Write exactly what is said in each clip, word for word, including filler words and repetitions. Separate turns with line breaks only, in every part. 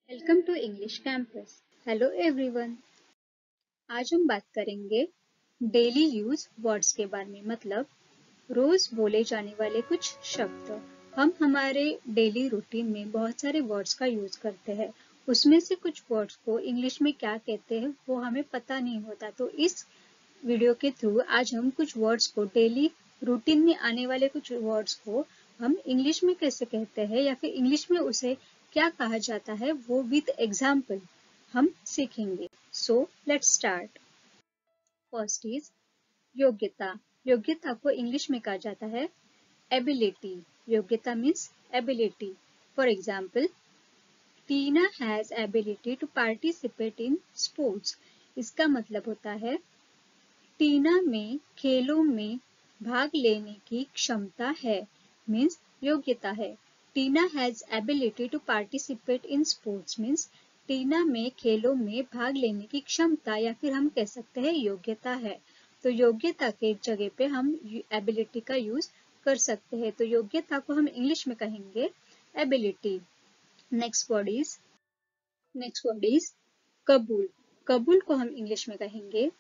Welcome to English campus. Hello everyone. आज हम बात करेंगे डेली यूज वर्ड्स के बारे में, मतलब रोज बोले जाने वाले कुछ शब्द। हम हमारे डेली रूटीन में बहुत सारे वर्ड्स का यूज करते हैं। उसमें से कुछ वर्ड्स को इंग्लिश में क्या कहते हैं वो हमें पता नहीं होता। तो इस वीडियो के थ्रू आज हम कुछ वर्ड्स को, डेली रूटीन में आने वाले कुछ वर्ड्स को हम इंग्लिश में कैसे कहते हैं या फिर इंग्लिश में उसे क्या कहा जाता है वो विद एग्जाम्पल हम सीखेंगे। So let's start. First is योग्यता। योग्यता को इंग्लिश में कहा जाता है एबिलिटी। योग्यता means ability. For example, Tina has ability to participate in sports. इसका मतलब होता है टीना में खेलों में भाग लेने की क्षमता है, मीन्स योग्यता है। Tina has ability to participate in sports means Tina में खेलों में भाग लेने की क्षमता या फिर हम कह सकते हैं योग्यता है। तो योग्यता के जगह पे हम एबिलिटी का यूज कर सकते हैं। तो योग्यता को हम इंग्लिश में कहेंगे ability. Next word is next word is कबूल। कबूल को हम इंग्लिश में कहेंगे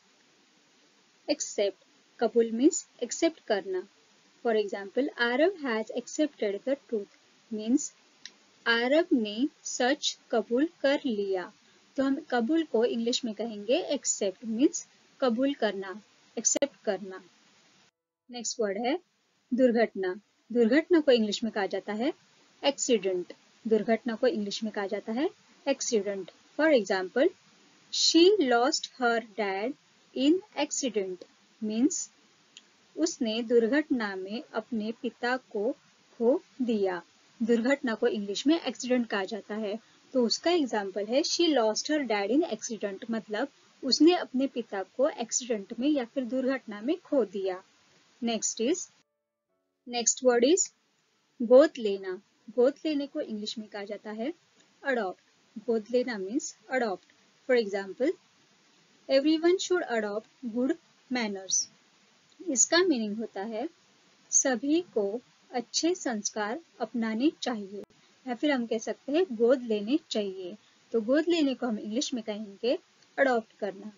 एक्सेप्ट। कबूल मीन्स एक्सेप्ट करना। For example, Aarav has accepted the truth means Aarav ने सच कबूल कर लिया। तो हम कबूल को इंग्लिश में कहेंगे एक्सेप्ट मीन्स कबूल करना, एक्सेप्ट करना। नेक्स्ट वर्ड है दुर्घटना। दुर्घटना को इंग्लिश में कहा जाता है एक्सीडेंट। दुर्घटना को इंग्लिश में कहा जाता है accident. For example, she lost her dad in accident means उसने दुर्घटना में अपने पिता को खो दिया। दुर्घटना को इंग्लिश में एक्सीडेंट कहा जाता है। तो उसका एग्जाम्पल है she lost her dad in accident, मतलब उसने अपने पिता को एक्सीडेंट में या फिर दुर्घटना में खो दिया। Next is next word is गोद लेना। गोद लेने को इंग्लिश में कहा जाता है अडॉप्ट। गोद लेना means adopt. For example, everyone should adopt good manners. इसका मीनिंग होता है सभी को अच्छे संस्कार अपनाने चाहिए या फिर हम कह सकते हैं गोद लेने चाहिए। तो गोद लेने को हम इंग्लिश में कहेंगे अडॉप्ट करना।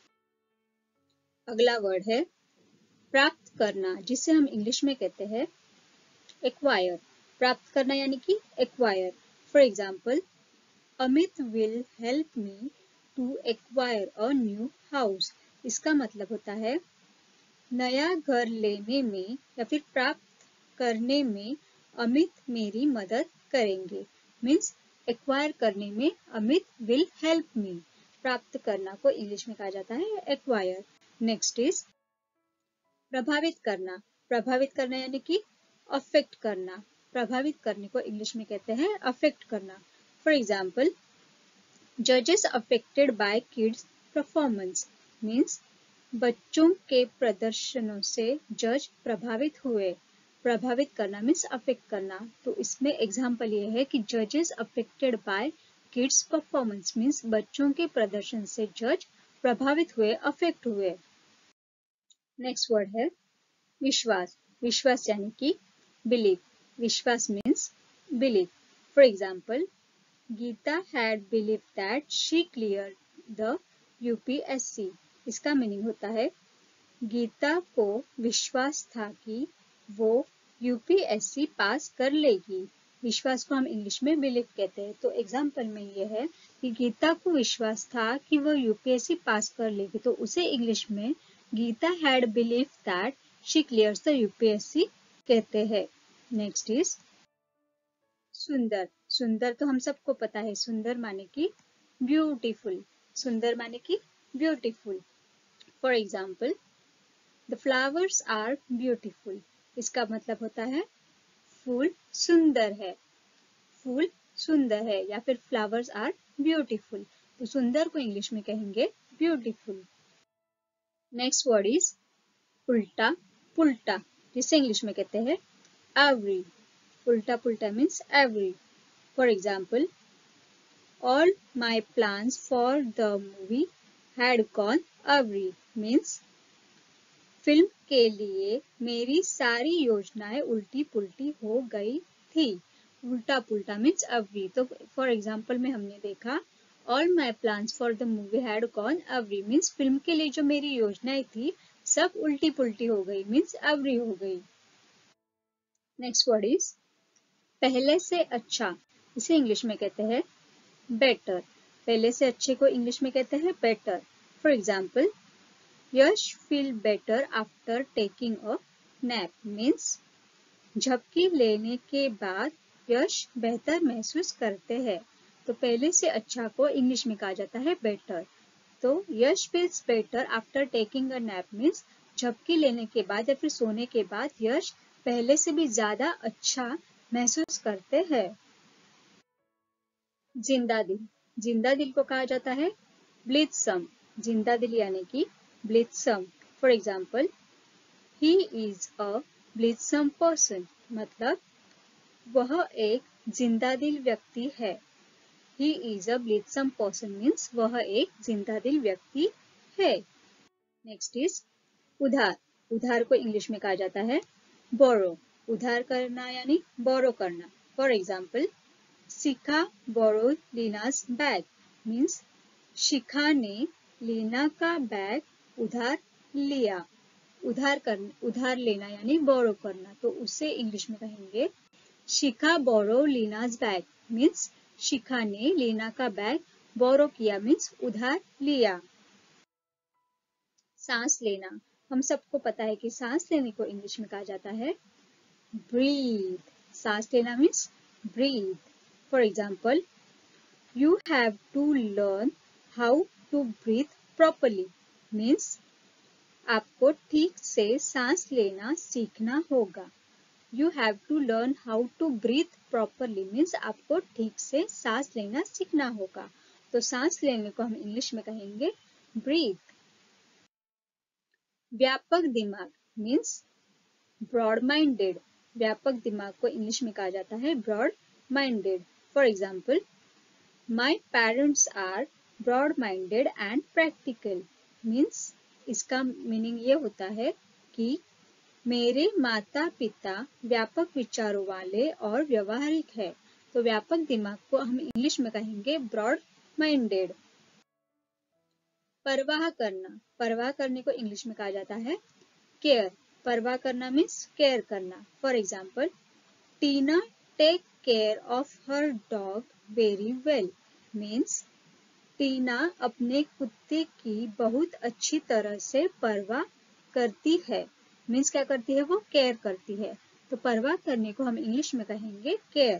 अगला वर्ड है प्राप्त करना, जिसे हम इंग्लिश में कहते हैं एक्वायर। प्राप्त करना यानी कि acquire. For example, Amit will help me to acquire a new house. इसका मतलब होता है नया घर लेने में या फिर प्राप्त करने में अमित मेरी मदद करेंगे। मीन्स एक्वायर करने में अमित विल हेल्प मी। प्राप्त करना को इंग्लिश में कहा जाता है एक्वायर। नेक्स्ट इज प्रभावित करना। प्रभावित करना यानी कि अफेक्ट करना। प्रभावित करने को इंग्लिश में कहते हैं अफेक्ट करना। फॉर एग्जाम्पल, जजेस affected by kids performance means बच्चों के प्रदर्शनों से जज प्रभावित हुए। प्रभावित करना मीन्स अफेक्ट करना। तो इसमें एग्जाम्पल ये है कि जजेस affected by kids performance means बच्चों के प्रदर्शन से जज प्रभावित हुए, अफेक्ट हुए। नेक्स्ट वर्ड है विश्वास। विश्वास यानी कि बिलीव। विश्वास means believe. For example, Geeta had believe that she clear the UPSC. इसका मीनिंग होता है गीता को विश्वास था कि वो यूपीएससी पास कर लेगी। विश्वास को हम इंग्लिश में बिलीव कहते हैं। तो एग्जाम्पल में ये है कि गीता को विश्वास था कि वो यूपीएससी पास कर लेगी। तो उसे इंग्लिश में Geeta had believe that she clears the UPSC कहते हैं। नेक्स्ट इज सुंदर। सुंदर तो हम सबको पता है, सुंदर माने कि ब्यूटीफुल। सुंदर माने कि beautiful. For example, the flowers are beautiful. इसका मतलब होता है फूल सुंदर है। फूल सुंदर है या फिर फ्लावर्स आर ब्यूटीफुल। तो सुंदर को इंग्लिश में कहेंगे ब्यूटीफुल। नेक्स्ट वर्ड इज उल्टा पुल्टा, जिसे इंग्लिश में कहते हैं एवरी। उल्टा पुल्टा means every. For example, all my plans for the movie had gone every means फिल्म के लिए मेरी सारी योजनाएं उल्टी पुल्टी हो गई थी। उल्टा पुल्टा मीन्स अवरी। तो फॉर एग्जाम्पल में हमने देखा all my plans for the movie had gone awry means फिल्म के लिए जो मेरी योजनाएं थी सब उल्टी पुल्टी हो गई मीन्स अवरी हो गई। नेक्स्ट वर्ड इज पहले से अच्छा, इसे इंग्लिश में कहते हैं बेटर। पहले से अच्छे को इंग्लिश में कहते हैं better. For example Yash feel better after taking a nap means झपकी लेने के बाद यश बेहतर महसूस करते हैं। तो पहले से अच्छा को इंग्लिश में कहा जाता है बेटर। तो Yash feels better after taking a nap means झपकी लेने के बाद या फिर सोने के बाद यश पहले से भी ज्यादा अच्छा महसूस करते हैं। जिंदा दिल, जिंदा दिल को कहा जाता है ब्लिथसम। जिंदा दिल यानी कि blithesome. For example he is a blithesome person मतलब वह एक जिंदा दिल व्यक्ति है। He is a blithesome person means वह एक जिंदा दिल व्यक्ति है। नेक्स्ट इज उधार। उधार को इंग्लिश में कहा जाता है बोरो। उधार करना यानी बोरो करना। For example Shikha borrow Leena's bag means Shikha ने लीना का बैग उधार लिया। उधार कर उधार लेना यानी बोरो करना। तो उसे इंग्लिश में कहेंगे शिखा borrow Leena's bag means Shikha ने लीना का बैग बोरो किया मीन्स उधार लिया। सांस लेना, हम सबको पता है कि सांस लेने को इंग्लिश में कहा जाता है ब्रीथ। सांस लेना means breathe. For example you have to learn how to breathe properly means आपको ठीक से सांस लेना सीखना होगा। You have to learn how to breathe properly means आपको ठीक से सांस लेना सीखना होगा। तो सांस लेने को हम इंग्लिश में कहेंगे breathe। व्यापक दिमाग मीन्स ब्रॉड माइंडेड। व्यापक दिमाग को इंग्लिश में कहा जाता है broad minded. For example my parents are broad minded and practical means इसका मीनिंग ये होता है कि मेरे माता पिता व्यापक विचारों वाले और व्यवहारिक है। तो व्यापक दिमाग को हम इंग्लिश में कहेंगे ब्रॉड माइंडेड। परवाह करना, परवाह करने को इंग्लिश में कहा जाता है केयर। परवाह करना मीन्स केयर करना। For example Tina take care of her dog very well means Tina अपने कुत्ते की बहुत अच्छी तरह से परवाह करती है। मीन्स क्या करती है वो केयर करती है। तो परवाह करने को हम इंग्लिश में कहेंगे केयर।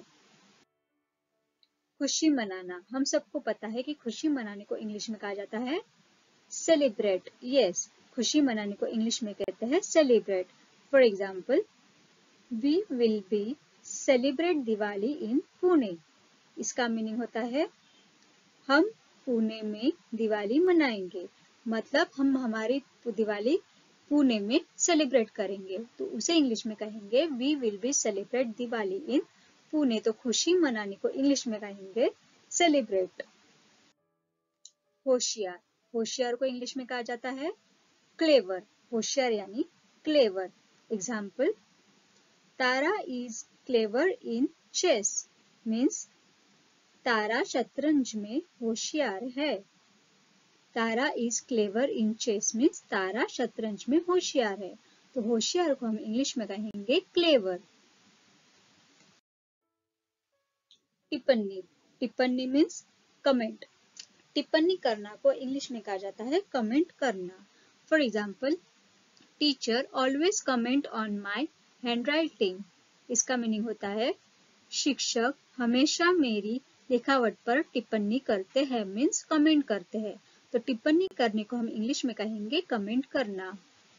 खुशी मनाना, हम सबको पता है कि खुशी मनाने को इंग्लिश में कहा जाता है सेलिब्रेट। यस, खुशी मनाने को इंग्लिश में कहते हैं celebrate. For example we will be celebrate Diwali in Pune. इसका मीनिंग होता है हम पुणे में दिवाली मनाएंगे मतलब हम हमारी दिवाली पुणे में सेलिब्रेट करेंगे। तो उसे इंग्लिश में कहेंगे we will be celebrate Diwali in Pune. तो खुशी मनाने को इंग्लिश में कहेंगे सेलिब्रेट। होशियार, होशियार को इंग्लिश में कहा जाता है क्लेवर। होशियार यानी clever. Example Tara is clever in chess means Tara शतरंज में होशियार है। Tara is clever in chess means Tara शतरंज में होशियार है। तो होशियार को हम इंग्लिश में कहेंगे क्लेवर। टिप्पणी, टिप्पणी मीन्स कमेंट। टिप्पणी करना को इंग्लिश में कहा जाता है कमेंट करना। For example teacher always comment on my handwriting. इसका मीनिंग होता है शिक्षक हमेशा मेरी लिखावट पर टिप्पणी करते हैं मीन्स कमेंट करते हैं। तो टिप्पणी करने को हम इंग्लिश में कहेंगे कमेंट करना।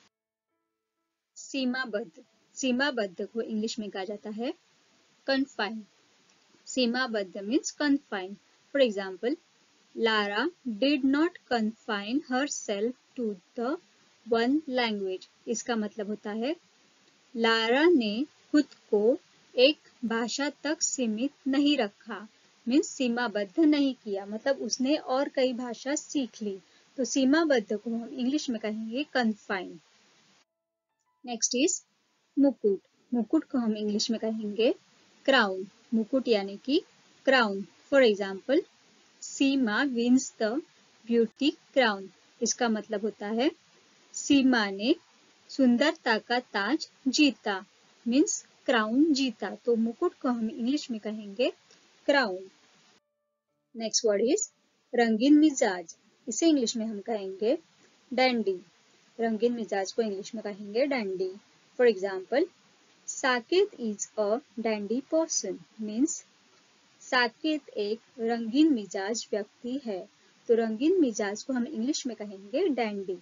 सीमाबद्ध, सीमाबद्ध को इंग्लिश में कहा जाता है कन्फाइन। सीमाबद्ध means confine. For example Lara did not confine herself to the one language. इसका मतलब होता है लारा ने खुद को एक भाषा तक सीमित नहीं रखा मीन्स सीमाबद्ध नहीं किया मतलब उसने और कई भाषा सीख ली। तो सीमाबद्ध को हम इंग्लिश में कहेंगे कन्फाइन। नेक्स्ट इज मुकुट। मुकुट को हम इंग्लिश में कहेंगे क्राउन। मुकुट यानी कि crown. For example, Seema wins the beauty crown. इसका मतलब होता है सीमा ने सुंदरता का ताज जीता, मीन्स क्राउन जीता। तो मुकुट को हम इंग्लिश में कहेंगे क्राउन। नेक्स्ट वर्ड इज रंगीन मिजाज। इसे इंग्लिश में हम कहेंगे डैंडी। रंगीन मिजाज को इंग्लिश में कहेंगे dandy. For example, Saket is a dandy person, means Saket एक रंगीन मिजाज व्यक्ति है। तो रंगीन मिजाज को हम इंग्लिश में कहेंगे डैंडी।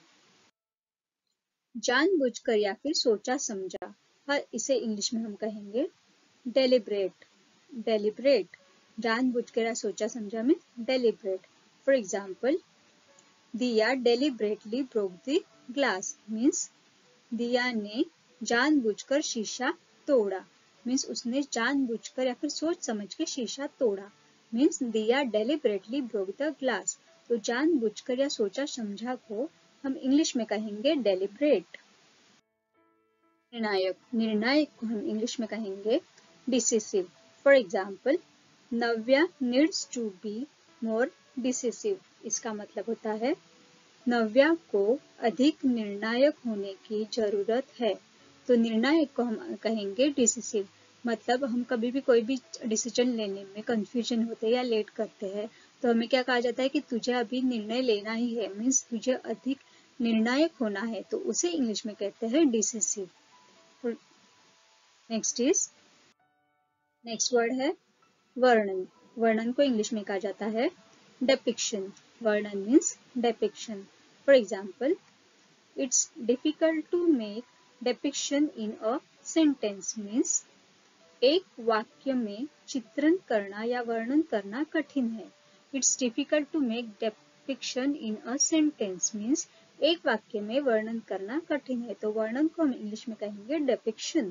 जानबूझकर या फिर सोचा समझा, हर इसे इंग्लिश में हम कहेंगे डेलिब्रेट। डेलिब्रेट जानबूझकर या सोचा समझा में deliberate. For example, Diya deliberately broke the glass, means Diya ने जानबूझकर शीशा तोड़ा, मीन्स उसने जानबूझकर या फिर सोच समझ के शीशा तोड़ा। मीन्स दिया डेलिब्रेटली ब्रोक द ग्लास। तो जानबूझकर या सोचा समझा को हम इंग्लिश में कहेंगे डेलिब्रेट। निर्णायक निर्णायक को हम इंग्लिश में कहेंगे decisive. For example, Navya needs to be more decisive. इसका मतलब होता है नव्या को अधिक निर्णायक होने की जरूरत है। तो निर्णायक को हम कहेंगे डिसिसिव। मतलब हम कभी भी कोई भी डिसीजन लेने में कंफ्यूजन होते हैं या लेट करते हैं, तो हमें क्या कहा जाता है कि तुझे अभी निर्णय लेना ही है, मीन्स तुझे अधिक निर्णायक होना है, तो उसे इंग्लिश में कहते हैं decisive. Next is next word है वर्णन। वर्णन को इंग्लिश में कहा जाता है डेपिक्शन। वर्णन means depiction. For example, it's difficult to make depiction in a sentence, means एक वाक्य में चित्रण करना या वर्णन करना कठिन है। It's difficult to make depiction in a sentence, means एक वाक्य में वर्णन करना कठिन है। तो वर्णन को हम इंग्लिश में कहेंगे डेपिक्शन।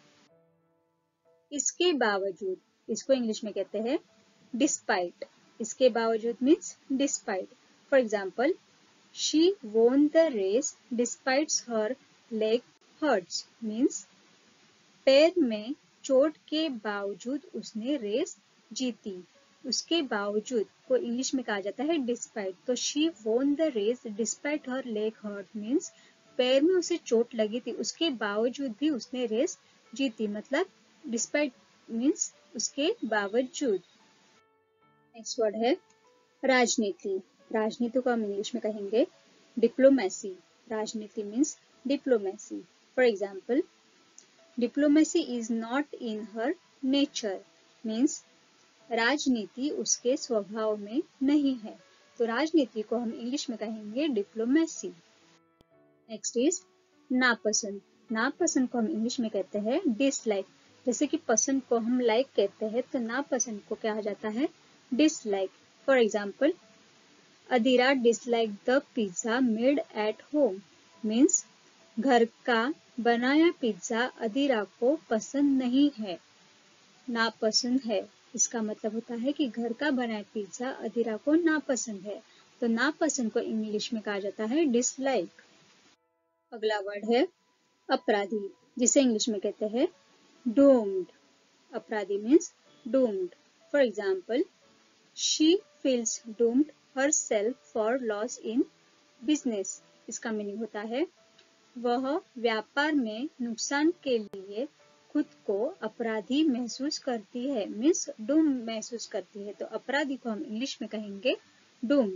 इसके बावजूद, इसको इंग्लिश में कहते हैं डिस्पाइट। इसके बावजूद means despite. For example, she won the race despite her leg hurts, means पैर में चोट के बावजूद उसने रेस जीती। उसके बावजूद को इंग्लिश में कहा जाता है डिस्पाइट। तो she won the race despite her leg hurt, means पैर में उसे चोट लगी थी, उसके बावजूद भी उसने रेस जीती। मतलब डिस्पाइट मीन्स उसके बावजूद। नेक्स्ट वर्ड है राजनीति। राजनीति को हम इंग्लिश में कहेंगे डिप्लोमेसी। राजनीति means diplomacy. For example, diplomacy is not in her nature, means राजनीति उसके स्वभाव में नहीं है। तो राजनीति को हम इंग्लिश में कहेंगे डिप्लोमेसी। नेक्स्ट इज नापसंद। नापसंद को हम इंग्लिश में कहते हैं डिसलाइक। जैसे कि पसंद को हम लाइक कहते हैं, तो नापसंद को कहा जाता है dislike. For example, Adira dislike the pizza made at home, means घर का बनाया पिज्जा अदीरा को पसंद नहीं है, नापसंद है। इसका मतलब होता है कि घर का बनाया पिज्जा अदीरा को नापसंद है। तो नापसंद को इंग्लिश में कहा जाता है डिसलाइक। अगला वर्ड है अपराधी, जिसे इंग्लिश में कहते हैं डूम्ड। अपराधी means doomed. For example, she feels doomed herself for loss in business। इसका मीनिंग होता है वह व्यापार में नुकसान के लिए खुद को अपराधी महसूस करती है, मीन्स डूम महसूस करती है। तो अपराधी को हम इंग्लिश में कहेंगे डूम।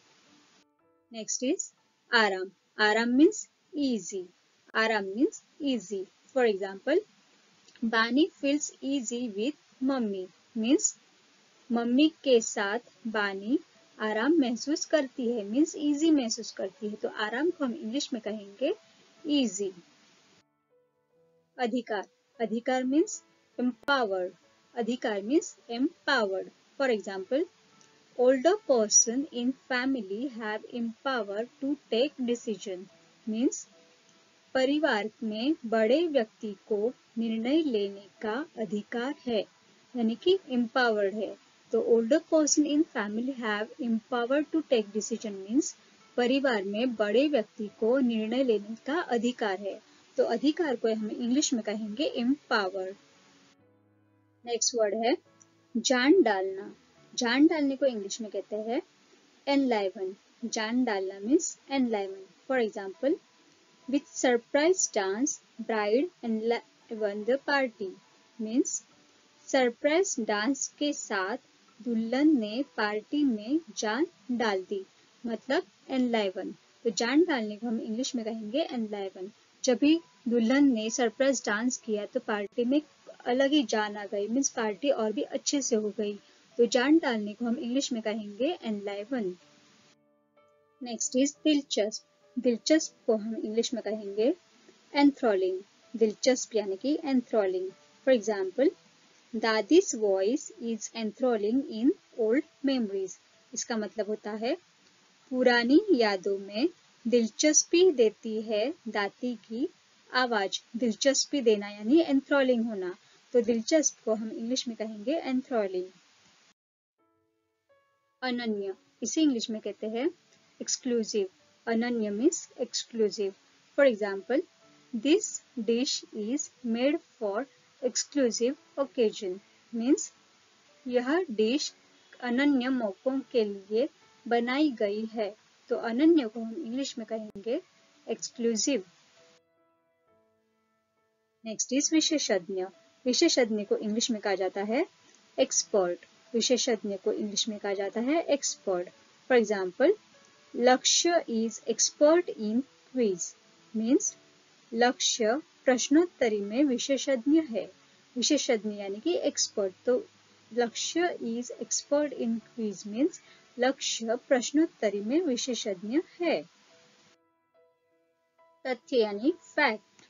नेक्स्ट इज आराम। आराम मीन्स इजी। आराम means easy. For example, Bani feels easy with mummy, means mummy के साथ बानी आराम महसूस करती है, मीन्स इजी महसूस करती है। तो आराम को हम इंग्लिश में कहेंगे इजी। अधिकार। अधिकार मीन्स एम्पावर्ड। अधिकार means empowered. For example, older person in family have empower to take decision, means परिवार में बड़े व्यक्ति को निर्णय लेने का अधिकार है, यानी कि empowered है। तो older person in family have empower to take decision means परिवार में बड़े व्यक्ति को निर्णय लेने का अधिकार है। तो अधिकार को हम इंग्लिश में कहेंगे empowered। नेक्स्ट वर्ड है जान डालना, जान डालने को इंग्लिश में कहते हैं एनलाइवन। जान डालना means enliven. For example, with surprise dance bride enliven the party means surprise dance के साथ दुल्हन ने पार्टी में जान डाल दी, मतलब एनलाइवन। तो जान डालने को हम इंग्लिश में कहेंगे एनलाइवन। जब भी दुल्हन ने सरप्राइज डांस किया तो पार्टी में अलग ही जान आ गई, मीन्स पार्टी और भी अच्छे से हो गई। तो जान डालने को हम इंग्लिश में कहेंगे एनलाइवन। नेक्स्ट इज दिलचस्प। दिलचस्प को हम इंग्लिश में कहेंगे एंथ्रोलिंग। दिलचस्प यानी कि enthralling. For example, Dadi's voice is enthralling in old memories. इसका मतलब होता है पुरानी यादों में दिलचस्पी देती है दादी की आवाज। दिलचस्पी देना यानी एंथ्रोलिंग होना। तो दिलचस्प को हम इंग्लिश में कहेंगे एंथ्रोलिंग। अनन्य, इसे इंग्लिश में कहते हैं एक्सक्लूसिव। अनन्य means exclusive. For example, this dish is made for exclusive occasion means यह डिश अनन्य मौकों के लिए बनाई गई है। तो अनन्य को हम इंग्लिश में कहेंगे एक्सक्लूसिव। नेक्स्ट इज विशेषज्ञ। विशेषज्ञ को इंग्लिश में कहा जाता है एक्सपर्ट। विशेषज्ञ को इंग्लिश में कहा जाता है expert. For example, Lakshya is expert in quiz means Lakshya प्रश्नोत्तरी में विशेषज्ञ है। विशेषज्ञ यानी कि एक्सपर्ट। तो Lakshya is expert in quiz means Lakshya प्रश्नोत्तरी में विशेषज्ञ है। तथ्य यानी फैक्ट।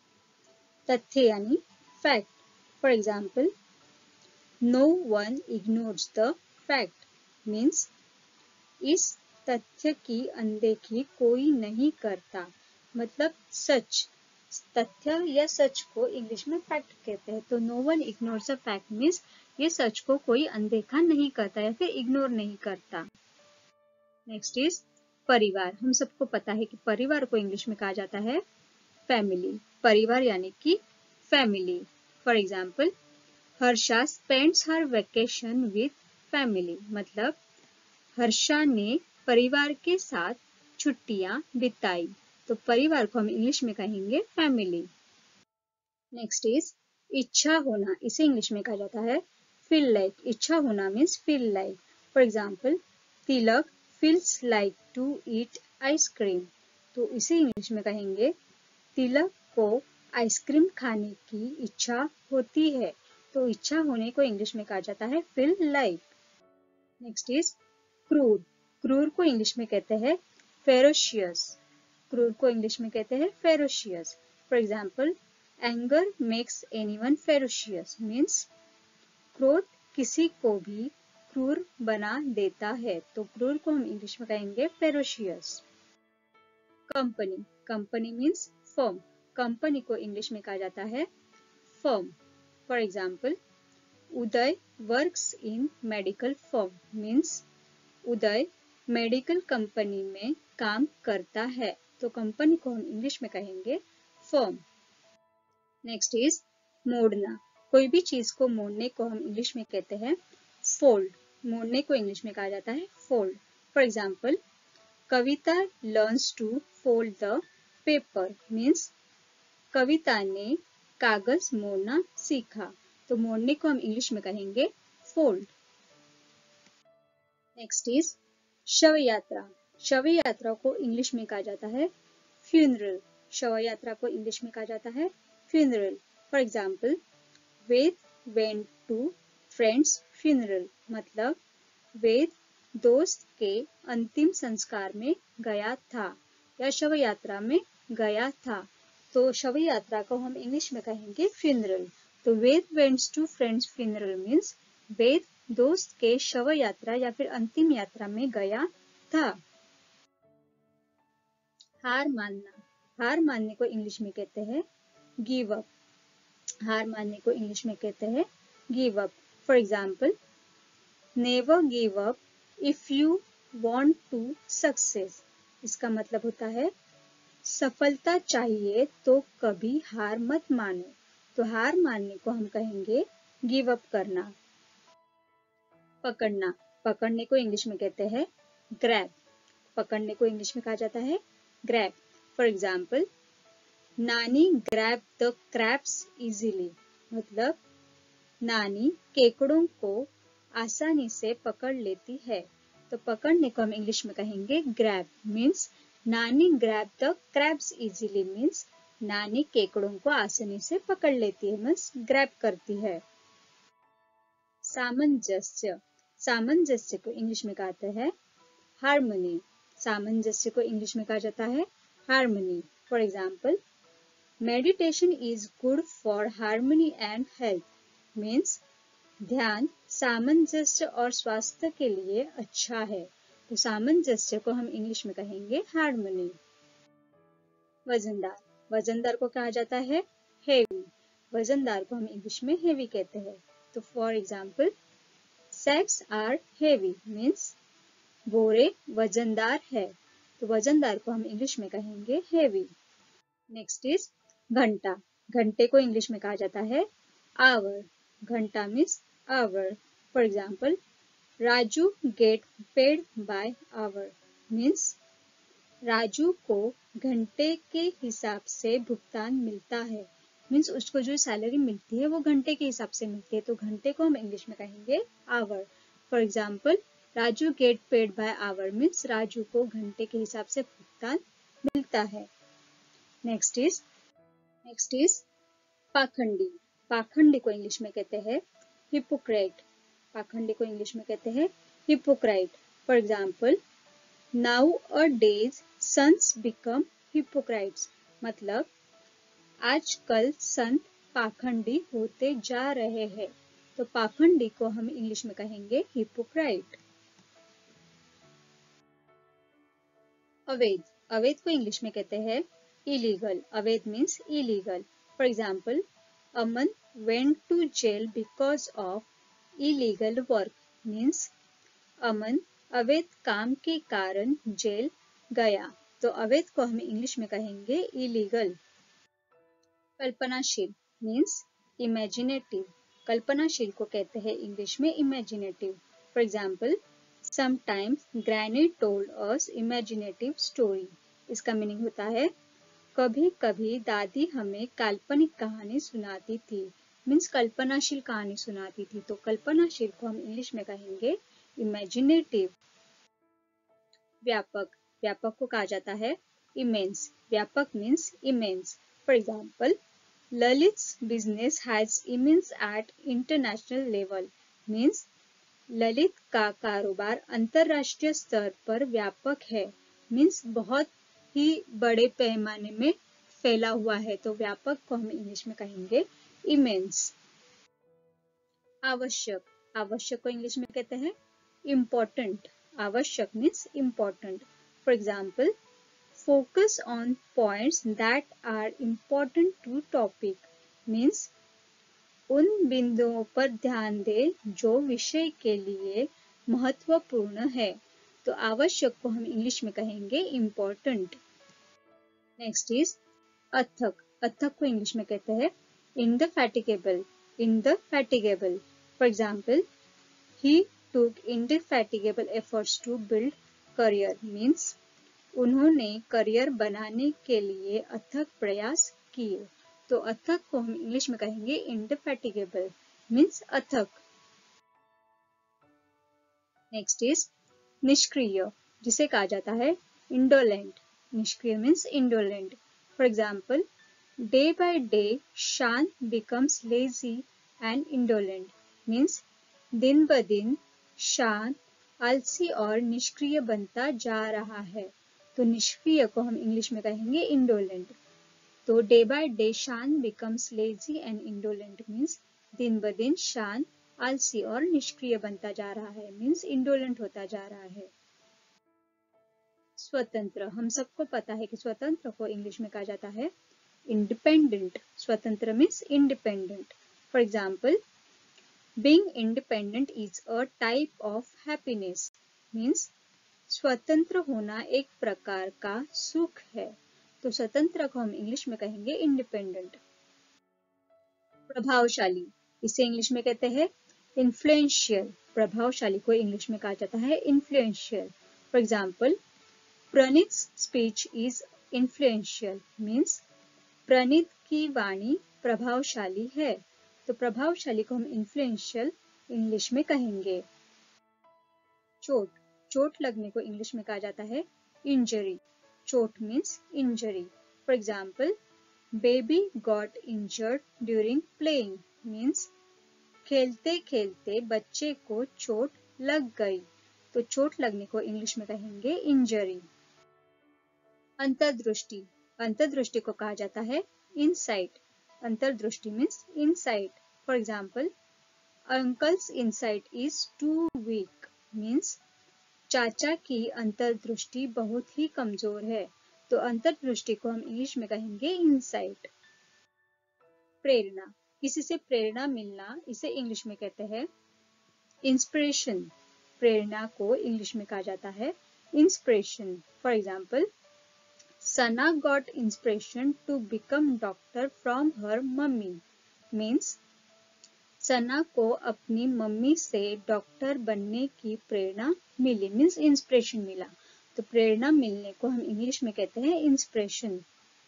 तथ्य यानी fact. For example, no one ignores the fact means इस तथ्य की अनदेखी कोई नहीं करता, मतलब सच। तथ्य या सच को इंग्लिश में फैक्ट कहते हैं। तो no one ignores the fact means ये सच को कोई अनदेखा नहीं करता या फिर इग्नोर नहीं करता। नेक्स्ट इज परिवार। हम सबको पता है कि परिवार को इंग्लिश में कहा जाता है फैमिली। परिवार यानी कि family. For example, Harsha spends her vacation with family मतलब हर्षा ने परिवार के साथ छुट्टियां बिताई। तो परिवार को हम इंग्लिश में कहेंगे फैमिली। नेक्स्ट इज इच्छा होना। इसे इंग्लिश में कहा जाता है फील लाइक। इच्छा होना means feel like. For example, Tilak feels like to eat ice cream. तो इसे इंग्लिश में कहेंगे तिलक को आइसक्रीम खाने की इच्छा होती है। तो इच्छा होने को इंग्लिश में कहा जाता है फील लाइक। नेक्स्ट इज क्रूर। क्रूर को इंग्लिश में कहते हैं फेरोशियस। क्रूर को इंग्लिश में कहते हैं ferocious. For example, anger makes anyone ferocious means क्रोध किसी को भी क्रूर बना देता है। तो क्रूर को हम इंग्लिश में कहेंगे ferocious. Company. Company means firm. Company को इंग्लिश में कहा जाता है firm. For example, Uday works in medical firm means Uday medical company में काम करता है। तो कंपनी को हम इंग्लिश में कहेंगे फर्म। नेक्स्ट इज मोड़ना। कोई भी चीज को मोड़ने को हम इंग्लिश में कहते हैं फोल्ड। मोड़ने को इंग्लिश में कहा जाता है fold. For example, Kavita learns to fold the paper means Kavita ने कागज मोड़ना सीखा। तो मोड़ने को हम इंग्लिश में कहेंगे फोल्ड। नेक्स्ट इज शव यात्रा। शव यात्रा को इंग्लिश में कहा जाता है फ्यूनरल। शव यात्रा को इंग्लिश में कहा जाता है funeral. For example, Ved went to friends funeral मतलब वेद दोस्त के अंतिम संस्कार में गया था या शव यात्रा में गया था। तो शव यात्रा को हम इंग्लिश में कहेंगे फ्यूनरल। तो Ved wents to friends funeral means Ved दोस्त के शव यात्रा या फिर अंतिम यात्रा में गया था। हार मानना। हार मानने को इंग्लिश में कहते हैं गिव अप। हार मानने को इंग्लिश में कहते हैं give up. For example, never give up if you want to success. इसका मतलब होता है सफलता चाहिए तो कभी हार मत मानो। तो हार मानने को हम कहेंगे गिव अप करना। पकड़ना, पकड़ने को इंग्लिश में कहते हैं ग्रैब। पकड़ने को इंग्लिश में कहा जाता है grab. For example, nani grab the crabs easily, मतलब नानी केकड़ों को आसानी से पकड़ लेती है। तो पकड़ने को हम इंग्लिश में कहेंगे grab. Means nani grab the crabs easily, means नानी केकड़ों को आसानी से पकड़ लेती है, मीन्स ग्रैब करती है। सामंजस्य, सामंजस्य को इंग्लिश में कहते हैं हार्मनी। सामंजस्य को इंग्लिश में कहा जाता है harmony. For example, meditation is good for harmony and health, means ध्यान सामंजस्य और स्वास्थ्य के लिए अच्छा है। तो सामंजस्य को हम इंग्लिश में कहेंगे हार्मनी। वजनदार, वजनदार को कहा जाता है हेवी। वजनदार को हम इंग्लिश में हेवी कहते हैं। तो for example, sacks are heavy, means बोरे वजनदार है। तो वजनदार को हम इंग्लिश में कहेंगे हेवी। नेक्स्ट इज घंटा। घंटे को इंग्लिश में कहा जाता है आवर। घंटा means hour. For example, Raju get paid by hour, means Raju को घंटे के हिसाब से भुगतान मिलता है। मीन्स उसको जो सैलरी मिलती है वो घंटे के हिसाब से मिलती है। तो घंटे को हम इंग्लिश में कहेंगे hour. For example, Raju get paid by hour, means Raju को घंटे के हिसाब से भुगतान मिलता है। नेक्स्ट इज नेक्स्ट इज पाखंडी। पाखंडी को इंग्लिश में कहते हैं हिपोक्रेट। पाखंडी को इंग्लिश में कहते हैं hypocrite. For example, nowadays sons become hypocrites, मतलब आजकल संत पाखंडी होते जा रहे हैं। तो पाखंडी को हम इंग्लिश में कहेंगे हिपोक्राइट। अवैध, अवैध को इंग्लिश में कहते हैं इलीगल। अवैध means illegal. For example, Aman went to jail because of illegal work, means Aman अवैध काम के कारण जेल गया। तो अवैध को हम इंग्लिश में कहेंगे इलीगल। कल्पनाशील मीन्स इमेजिनेटिव। कल्पनाशील को कहते हैं इंग्लिश में imaginative. For example, sometimes granny told us imaginative story. इसका मीनिंग होता है कभी कभी दादी हमें काल्पनिक कहानी सुनाती थी, मीन्स कल्पनाशील कहानी सुनाती थी। तो कल्पनाशील को हम इंग्लिश में कहेंगे इमेजिनेटिव। व्यापक, व्यापक को कहा जाता है इमेंस। व्यापक means immense. For example, Lalit's business has immense at international level, means Lalit का कारोबार अंतरराष्ट्रीय स्तर पर व्यापक है, मीन्स बहुत ही बड़े पैमाने में फैला हुआ है। तो व्यापक को हम इंग्लिश में कहेंगे इमेंस। आवश्यक, आवश्यक को इंग्लिश में कहते हैं इम्पोर्टेंट। आवश्यक means important. For example, focus on points that are important to topic, means उन बिंदुओं पर ध्यान दे जो विषय के लिए महत्वपूर्ण है। तो आवश्यक को हम इंग्लिश में कहेंगे इम्पोर्टेंट। नेक्स्ट इज अथक। अथक को इंग्लिश में कहते हैं इंडेफैटिगेबल। इंडेफैटिगेबल। For example, he took indefatigable efforts to build career, means उन्होंने करियर बनाने के लिए अथक प्रयास किए। तो अथक को हम इंग्लिश में कहेंगे इंडेफैटिगेबल, मीन्स अथक। नेक्स्ट इज निष्क्रिय, जिसे कहा जाता है इंडोलेंट। निष्क्रिय means indolent. For example, day by day Shaan becomes lazy and indolent, means दिन ब दिन शान आलसी और निष्क्रिय बनता जा रहा है। तो निष्क्रिय को हम इंग्लिश में कहेंगे इंडोलेंट। तो day by day Shaan becomes lazy and indolent means दिन ब दिन शान आलसी और निष्क्रिय बनता जा रहा है, मीन्स इंडोलेंट होता जा रहा है। स्वतंत्र, हम सबको पता है कि स्वतंत्र को इंग्लिश में कहा जाता है इंडिपेंडेंट। स्वतंत्र means independent. For example, being independent is a type of happiness, means स्वतंत्र होना एक प्रकार का सुख है। तो स्वतंत्र को हम इंग्लिश में कहेंगे इंडिपेंडेंट। प्रभावशाली, इसे इंग्लिश में कहते हैं इन्फ्लुएंशियल। प्रभावशाली को इंग्लिश में कहा जाता है influential. For example, Praneet's speech is influential means Praneet की वाणी प्रभावशाली है। तो प्रभावशाली को हम इन्फ्लुएंशियल इंग्लिश में कहेंगे। चोट, चोट लगने को इंग्लिश में कहा जाता है इंजरी। चोट means injury. For example, baby got injured during playing means खेलते खेलते बच्चे को चोट लग गई। तो चोट लगने को इंग्लिश में कहेंगे इंजरी। अंतर्दृष्टि, अंतर्दृष्टि को कहा जाता है इनसाइट। अंतर्दृष्टि means insight. For example, uncle's insight is too weak means चाचा की अंतर्दृष्टि बहुत ही कमजोर है। तो अंतर्दृष्टि को हम इंग्लिश में कहेंगे इनसाइट। प्रेरणा, किसी से प्रेरणा मिलना, इसे इंग्लिश में कहते हैं इंस्पिरेशन। प्रेरणा को इंग्लिश में कहा जाता है inspiration. For example, Sana got inspiration to become doctor from her mummy means Sana को अपनी मम्मी से डॉक्टर बनने की प्रेरणा मिली मीन्स इंस्पिरेशन मिला। तो प्रेरणा मिलने को हम इंग्लिश में कहते हैं इंस्पिरेशन।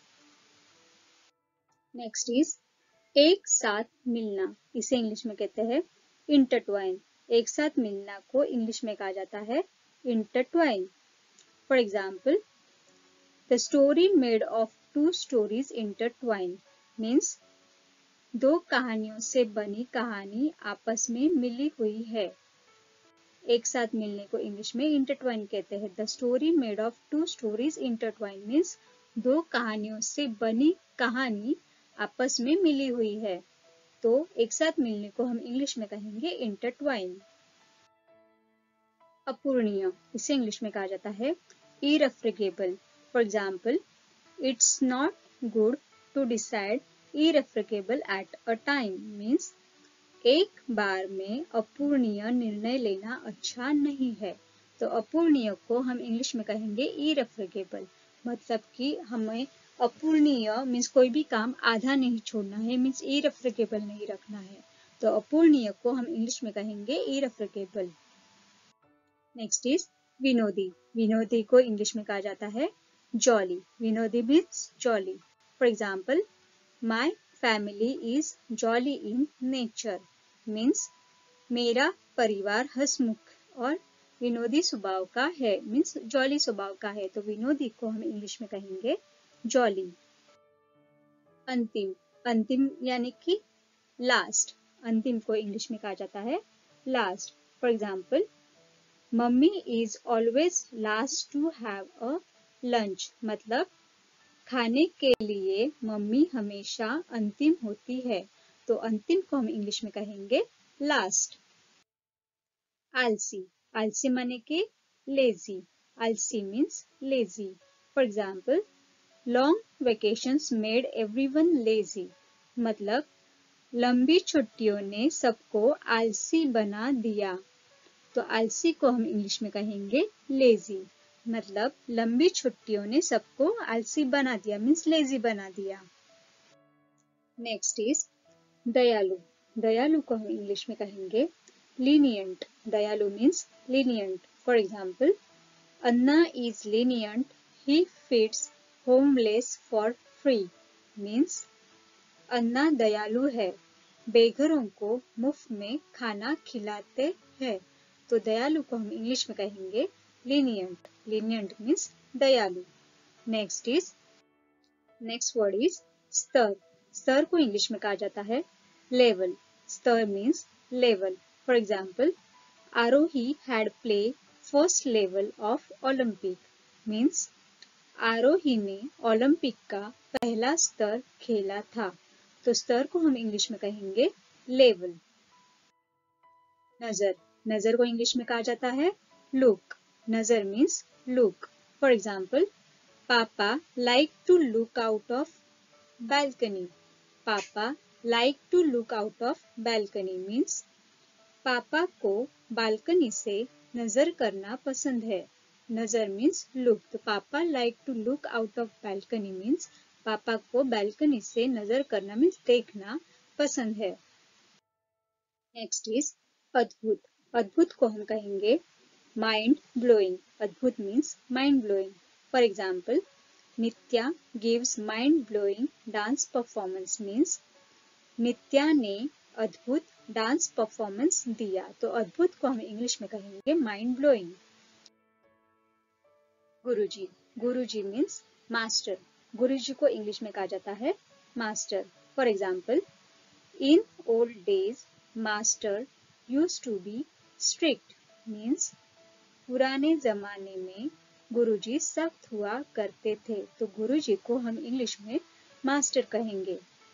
नेक्स्ट इज एक साथ मिलना, इसे इंग्लिश में कहते हैं इंटरट्वाइन। एक साथ मिलना को इंग्लिश में कहा जाता है intertwine. For example, the story made of two stories intertwine means दो कहानियों से बनी कहानी आपस में मिली हुई है। एक साथ मिलने को इंग्लिश में इंटरट्वाइन कहते हैं। The story made of two stories intertwine means दो कहानियों से बनी कहानी आपस में मिली हुई है। तो एक साथ मिलने को हम इंग्लिश में कहेंगे इंटरट्वाइन। अपूर्णीय, इसे इंग्लिश में कहा जाता है irrefragable. For example, it's not good to decide irrefragable at a time means एक बार में अपूर्णीय निर्णय लेना अच्छा नहीं है। तो अपूर्णीय को हम इंग्लिश में कहेंगे irrefragable। मतलब कि हमें अपूर्णीय मीन्स कोई भी काम आधा नहीं छोड़ना है मीन्स irrefragable नहीं रखना है। तो अपूर्णीय को हम इंग्लिश में कहेंगे irrefragable। नेक्स्ट इज विनोदी। विनोदी को इंग्लिश में कहा जाता है जॉली। विनोदी means jolly. For example, My family is jolly in nature means मेरा परिवार हंसमुख और विनोदी स्वभाव का है मीन्स जॉली स्वभाव का है। तो विनोदी को हम इंग्लिश में कहेंगे जॉली। अंतिम, अंतिम यानी कि लास्ट। अंतिम को इंग्लिश में कहा जाता है last. For example, mummy is always last to have a lunch मतलब खाने के लिए मम्मी हमेशा अंतिम होती है। तो अंतिम को हम इंग्लिश में कहेंगे लास्ट। आलसी, आलसी माने के लेजी। आलसी means lazy. For example, long vacations made everyone lazy मतलब लंबी छुट्टियों ने सबको आलसी बना दिया। तो आलसी को हम इंग्लिश में कहेंगे लेजी मतलब लंबी छुट्टियों ने सबको आलसी बना दिया मीन्स लेजी बना दिया। नेक्स्ट इज दयालु। दयालु को हम इंग्लिश में कहेंगे लीनियंट। दयालु means lenient. For example, Anna is lenient, he feeds homeless for free means Anna दयालु है, बेघरों को मुफ्त में खाना खिलाते हैं। तो दयालु को हम इंग्लिश में कहेंगे lenient. lenient means दयालु। Next is next word is स्तर। स्तर को इंग्लिश में कहा जाता है लेवल। स्तर means level. For example, Aarohi had play first level of Olympic means Aarohi ने ओलंपिक का पहला स्तर खेला था। तो स्तर को हम इंग्लिश में कहेंगे लेवल। नजर, नजर को इंग्लिश में कहा जाता है लुक। नजर means look. For example, papa like to look out of balcony. Papa like to look out of balcony means papa को बालकनी से नजर करना पसंद है। नजर मीन्स लुक। तो papa like to look out of balcony means papa को balcony से नजर करना मीन्स देखना पसंद है। नेक्स्ट इज अद्भुत। अद्भुत को हम कहेंगे माइंड ब्लोइंग। अद्भुत means mind blowing. For example, Nitya gives mind blowing dance performance means Nitya ने अद्भुत डांस परफॉर्मेंस दिया। तो अद्भुत को हम इंग्लिश में कहेंगे mind blowing. Guruji, guruji means master. Guruji को इंग्लिश में कहा जाता है master. For example, in old days master used to be strict means पुराने जमाने में गुरुजी सख्त हुआ करते थे। तो गुरुजी को हम इंग्लिश में मास्टर कहेंगे।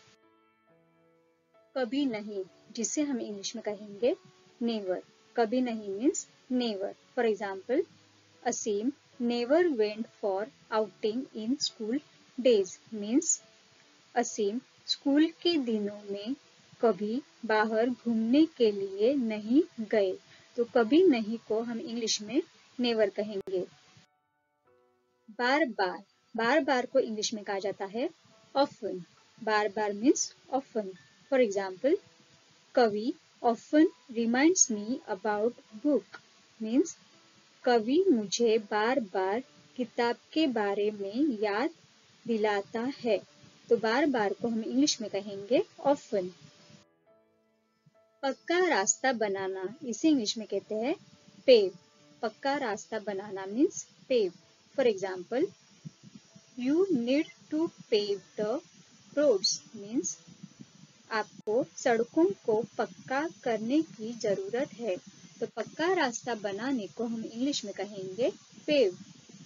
कभी नहीं, जिसे हम इंग्लिश में कहेंगे नेवर। कभी नहीं means never. For example, Aseem never went for outing in school days means Aseem school के दिनों में कभी बाहर घूमने के लिए नहीं गए। तो कभी नहीं को हम इंग्लिश में नेवर कहेंगे। बार बार, बार बार को इंग्लिश में कहा जाता है ऑफन। बार बार means often. For example, Kavi often reminds me about book means Kavi मुझे बार बार किताब के बारे में याद दिलाता है। तो बार बार को हम इंग्लिश में कहेंगे ऑफन। पक्का रास्ता बनाना, इसे इंग्लिश में कहते हैं पेव। पक्का रास्ता बनाना means pave. For example, you need to pave the roads means आपको सड़कों को पक्का करने की जरूरत है। तो पक्का रास्ता बनाने को हम इंग्लिश में कहेंगे पेव।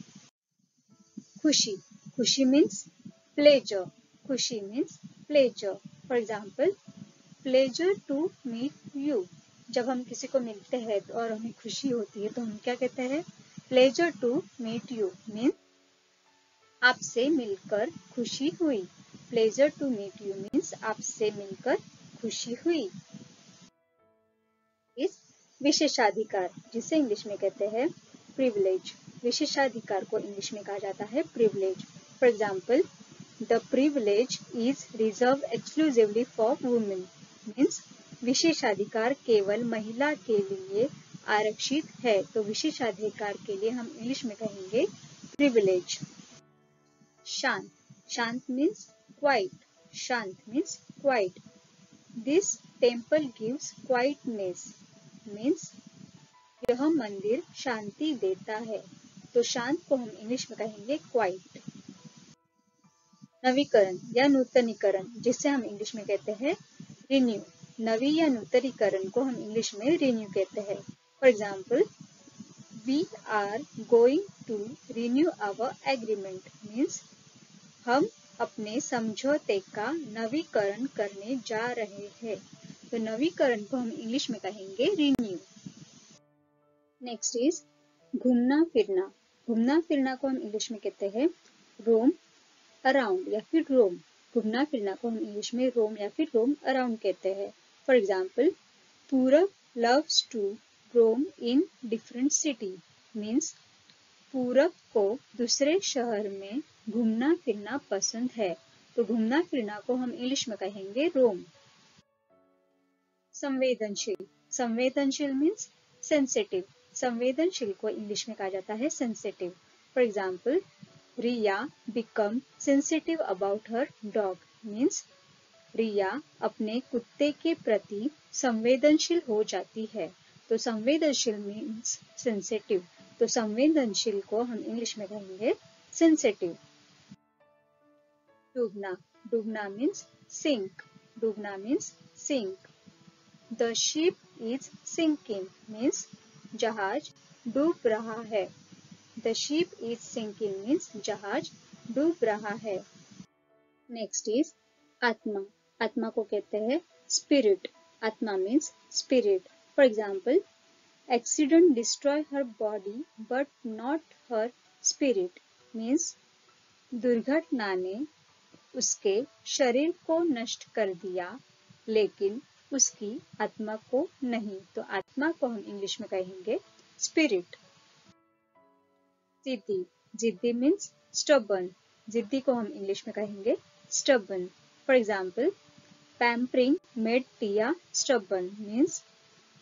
खुशी, खुशी मीन्स प्लेजर। खुशी means pleasure. For example, pleasure to meet you. जब हम किसी को मिलते हैं और हमें खुशी होती है तो हम क्या कहते हैं? Pleasure to meet you means आपसे मिलकर खुशी हुई। Pleasure to meet you means आपसे मिलकर खुशी हुई। इस विशेषाधिकार, जिसे इंग्लिश में कहते हैं प्रिविलेज। विशेषाधिकार को इंग्लिश में कहा जाता है privilege. For example, the privilege is reserve exclusively for women means विशेषाधिकार केवल महिला के लिए आरक्षित है। तो विशेषाधिकार के लिए हम इंग्लिश में कहेंगे प्रिविलेज। शांत, शांत मीन्स क्वाइट। शांत means quite. This temple gives quiteness means यह मंदिर शांति देता है। तो शांत को हम इंग्लिश में कहेंगे क्वाइट। नवीकरण या नूतनीकरण, जिसे हम इंग्लिश में कहते हैं रिन्यू। नवी या नूतनीकरण को हम इंग्लिश में रिन्यू कहते हैं। For example, we are going to renew our agreement means हम अपने समझौते का नवीकरण करने जा रहे हैं। तो नवीकरण को हम इंग्लिश में कहेंगे रिन्यू। नेक्स्ट इज घूमना फिरना। घूमना फिरना को हम इंग्लिश में कहते हैं रोम अराउंड या फिर रोम। घूमना फिरना को हम इंग्लिश में रोम या फिर रोम अराउंड कहते हैं। For example, Purab loves to roam in different city means Purab को दूसरे शहर में घूमना फिरना पसंद है। तो घूमना फिरना को हम इंग्लिश में कहेंगे रोम। संवेदनशील, संवेदनशील मीन्स सेंसिटिव। संवेदनशील को इंग्लिश में कहा जाता है sensitive. For example, Riya become sensitive about her dog means Riya अपने कुत्ते के प्रति संवेदनशील हो जाती है। तो संवेदनशील मीन्स सेंसिटिव। तो संवेदनशील को हम इंग्लिश में कहेंगे सेंसिटिव। डूबना, डूबना मीन्स सिंक। डूबना means sink. The ship is sinking means जहाज डूब रहा है। The ship is sinking means जहाज डूब रहा है। नेक्स्ट इज आत्मा। आत्मा को कहते हैं स्पिरिट। आत्मा means spirit. For example, accident destroy her body but not her spirit means दुर्घटना ने उसके शरीर को नष्ट कर दिया लेकिन उसकी आत्मा को नहीं। तो आत्मा को हम इंग्लिश में कहेंगे स्पिरिट। जिद्दी, जिद्दी मीन्स स्टबर्न। जिद्दी को हम इंग्लिश में कहेंगे stubborn. For example, pampering made Tia stubborn means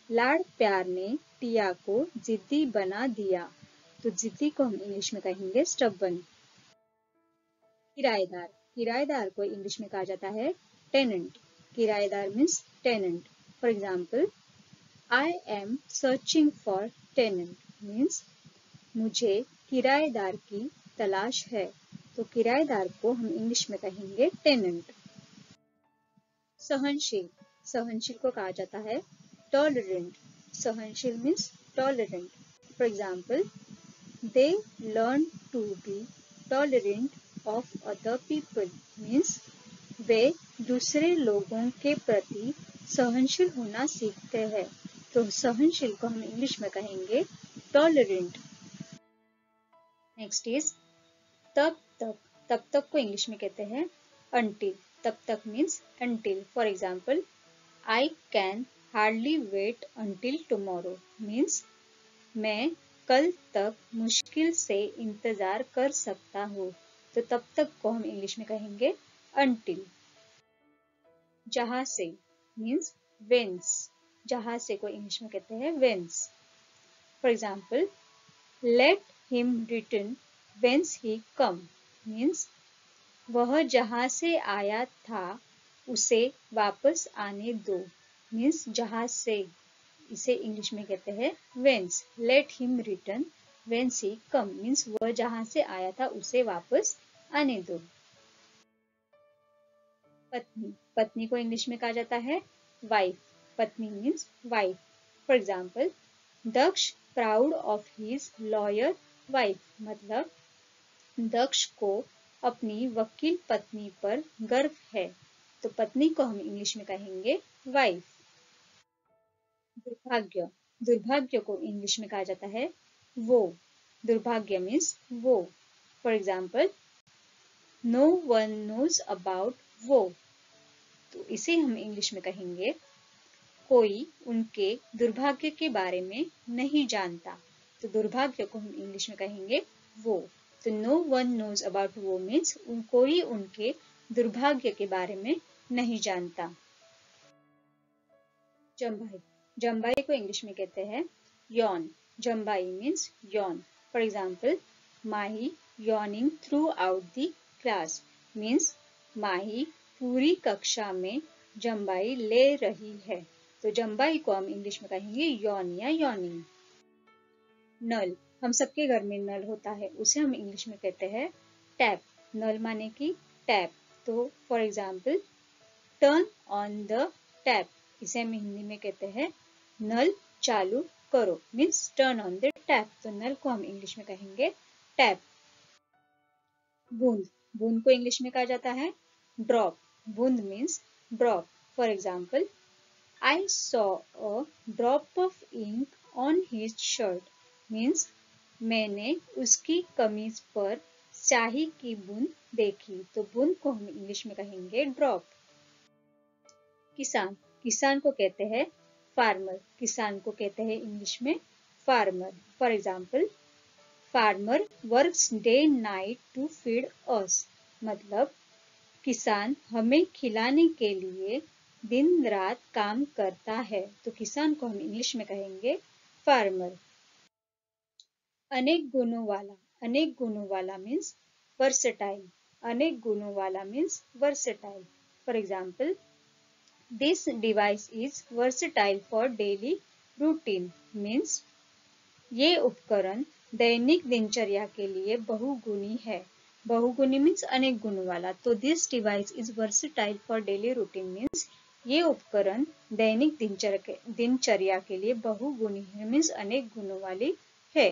लाड़ प्यार ने टिया को जिद्दी बना दिया। तो जिद्दी को हम इंग्लिश में कहेंगे स्टबन। किराएदार, किराएदार को इंग्लिश में कहा जाता है टेनेंट। किराएदार means tenant. For example, I am searching for tenant means मुझे किराएदार की तलाश है। तो किराएदार को हम इंग्लिश में कहेंगे टेनेंट। सहनशील, सहनशील को कहा जाता है टॉलरेंट। सहनशील means tolerant. For example, they learn to be tolerant of other people means वे दूसरे लोगों के प्रति सहनशील होना सीखते हैं। तो सहनशील को हम इंग्लिश में कहेंगे टॉलरेंट। नेक्स्ट इज तब तक। तब तक को इंग्लिश में कहते हैं until। तब तक means until। For example, I can hardly wait until tomorrow means मैं कल तक मुश्किल से इंतजार कर सकता हूँ। तो तब तक को हम इंग्लिश में कहेंगे until। जहाँ से मीन्स whence। जहाँ से को इंग्लिश में कहते हैं whence। For example, let him return whence he come means वह जहाँ से आया था उसे वापस आने दो मीन्स जहाँ से। इसे इंग्लिश में कहते हैं whence। let him return whence he come means वह जहाँ से आया था उसे वापस आने दो। पत्नी, पत्नी को इंग्लिश में कहा जाता है वाइफ। पत्नी means wife. For example, Daksh proud of his lawyer wife मतलब दक्ष को अपनी वकील पत्नी पर गर्व है। तो पत्नी को हम इंग्लिश में कहेंगे वाइफ। दुर्भाग्य, दुर्भाग्य को इंग्लिश में कहा जाता है वो। दुर्भाग्य means woe. For example, no one knows about woe. तो इसे हम इंग्लिश में कहेंगे कोई उनके दुर्भाग्य के बारे में नहीं जानता। तो दुर्भाग्य को हम इंग्लिश में कहेंगे वो। तो no one knows about woe means कोई उनके दुर्भाग्य के बारे में नहीं जानता। जम्भाई, जम्भाई को इंग्लिश में कहते हैं यॉन। जम्भाई means yawn. For example, Mahi yawning throughout the class means Mahi पूरी कक्षा में जम्भाई ले रही है। तो जम्भाई को हम इंग्लिश में कहेंगे यॉन या यॉनिंग। नल, हम सबके घर में नल होता है, उसे हम इंग्लिश में कहते हैं टैप। नल माने की टैप। तो for example, turn on the tap. इसे हम हिंदी में कहते हैं नल चालू करो means turn on the tap. तो नल को हम इंग्लिश में कहेंगे टैप। बूंद, बूंद को इंग्लिश में कहा जाता है ड्रॉप। बूंद means drop. For example, I saw a drop of ink on his shirt means मैंने उसकी कमीज पर स्याही की बूंद देखी। तो बूंद को हम इंग्लिश में कहेंगे ड्रॉप। किसान, किसान को कहते हैं फार्मर। किसान को कहते हैं इंग्लिश में farmer. For example, farmer works day night to feed us मतलब किसान हमें खिलाने के लिए दिन रात काम करता है। तो किसान को हम इंग्लिश में कहेंगे फार्मर। अनेक गुणों वाला, अनेक गुणों वाला मीन्स वर्सेटाइल। अनेक गुणों वाला means versatile. For example, this device is versatile for daily routine means ये उपकरण दैनिक दिनचर्या के लिए बहुगुणी है। बहुगुणी मीन्स अनेक गुणों वाला। तो this device is versatile for daily routine means ये उपकरण दैनिक दिनचर्या दिनचर्या के लिए बहुगुणी है मीन्स अनेक गुणों वाली है।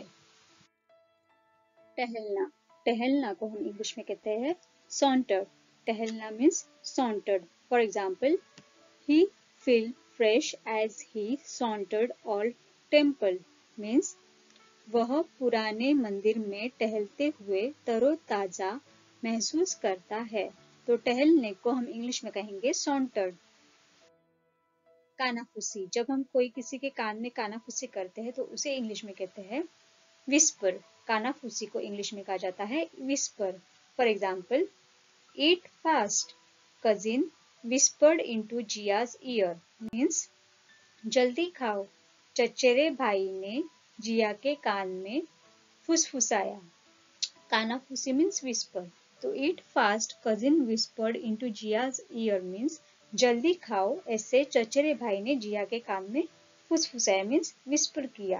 टहलना, टहलना को हम इंग्लिश में कहते हैं सॉन्टर। टहलना means sauntered. For example, he feel fresh as he sauntered all temple means वह पुराने मंदिर में टहलते हुए तरोताजा महसूस करता है। तो टहलने को हम इंग्लिश में कहेंगे सॉन्टर्ड। कानाफूसी, जब हम कोई किसी के कान में कानाफूसी करते हैं तो उसे इंग्लिश में कहते हैं विस्पर। कानाफूसी को इंग्लिश में कहा जाता है whisper. For example, eat fast cousin whispered into Jiya's ear means जल्दी खाओ, चचेरे भाई ने जिया के कान में फुसफुसाया। कानाफूसी means whisper. तो eat fast cousin whispered into Jia's ear means जल्दी खाओ, ऐसे चचेरे भाई ने जिया के कान में फुसफुसाया means whisper किया।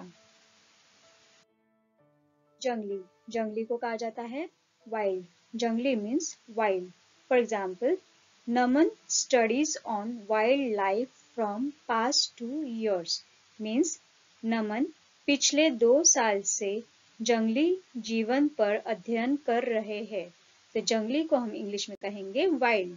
जंगली, जंगली को कहा जाता है wild. जंगली means wild. For example, Naman studies on wildlife from past two years means नमन पिछले दो साल से जंगली जीवन पर अध्ययन कर रहे हैं। तो जंगली को हम इंग्लिश में कहेंगे वाइल्ड।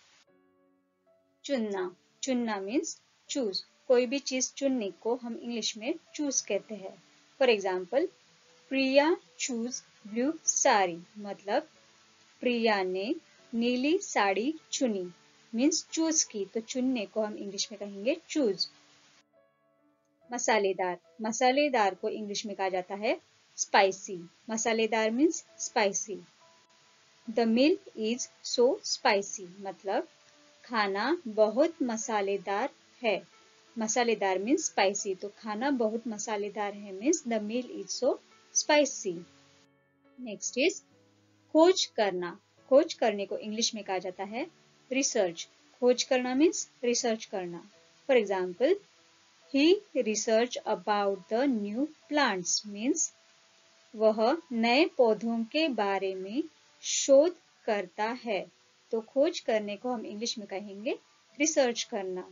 चुनना, चुनना मीन्स चूज। कोई भी चीज चुनने को हम इंग्लिश में चूज कहते हैं। For example, Priya choose blue sari, मतलब प्रिया ने नीली साड़ी चुनी मीन्स चूज की। तो चुनने को हम इंग्लिश में कहेंगे चूज। मसालेदार, मसालेदार को इंग्लिश में कहा जाता है स्पाइसी। मसालेदार means spicy. The meal is so spicy, मतलब खाना बहुत मसालेदार है। मसालेदार मीन्स स्पाइसी, तो खाना बहुत मसालेदार है means the meal is so spicy. Next is खोज करना। खोज करने को इंग्लिश में कहा जाता है रिसर्च। खोज करना मीन्स रिसर्च करना। For example, He research about the new plants means वह नए पौधों के बारे में शोध करता है। तो खोज करने को हम इंग्लिश में कहेंगे रिसर्च करना।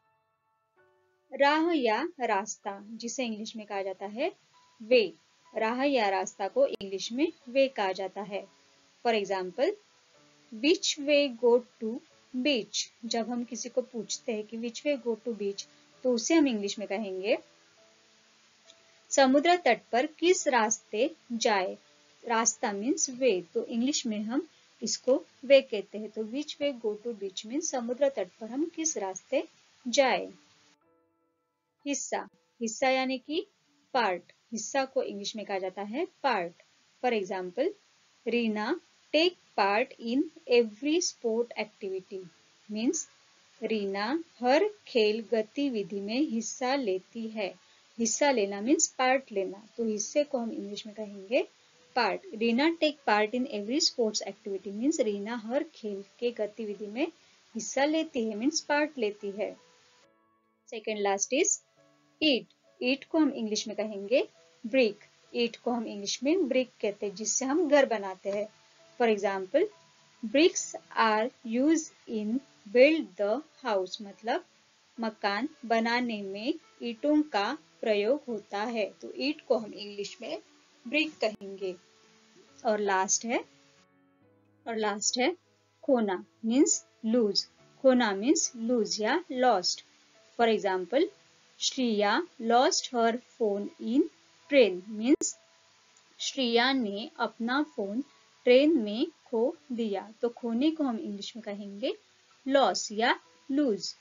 राह या रास्ता, जिसे इंग्लिश में कहा जाता है वे। राह या रास्ता को इंग्लिश में वे कहा जाता है। For example, which way go to beach. जब हम किसी को पूछते हैं कि विच वे गो टू बीच, तो उसे हम इंग्लिश में कहेंगे समुद्र तट पर किस रास्ते जाए। रास्ता मीन्स वे, तो इंग्लिश में हम इसको वे कहते हैं। तो विच way go to beach means समुद्र तट पर हम किस रास्ते जाए। हिस्सा, हिस्सा यानी कि पार्ट। हिस्सा को इंग्लिश में कहा जाता है part. For example, Reena take part in every sport activity means Reena हर खेल गतिविधि में हिस्सा लेती है। हिस्सा लेना मीन्स पार्ट लेना, तो हिस्से को हम इंग्लिश में कहेंगे part. Reena take part in every sports activity means Reena हर खेल के गतिविधि में हिस्सा लेती है मीन्स पार्ट लेती है। सेकेंड लास्ट इज ईट। ईट को हम इंग्लिश में कहेंगे ब्रिक। ईट को हम इंग्लिश में ब्रिक कहते हैं, जिससे हम घर बनाते हैं। For example, bricks are use in build the house, मतलब मकान बनाने में ईंटों का प्रयोग होता है। तो ईट को हम इंग्लिश में ब्रिक कहेंगे। और लास्ट है और लास्ट है खोना मीन्स लूज। खोना मीन्स लूज या lost. For example, Shreya lost her phone in train means Shreya ने अपना फोन ट्रेन में खो दिया। तो खोने को हम इंग्लिश में कहेंगे लॉस या lose.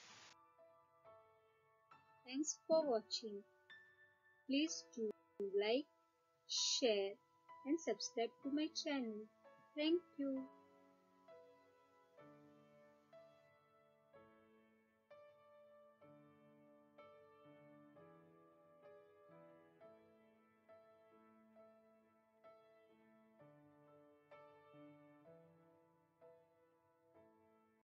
Thanks for watching. Please do like, share and subscribe to my channel. Thank you.